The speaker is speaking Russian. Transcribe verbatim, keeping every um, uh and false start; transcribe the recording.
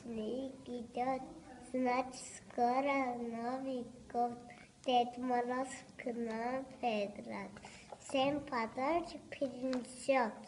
снег идет, значит, скоро Новый год. Дед Мороз к нам придет, всем подарки принесет.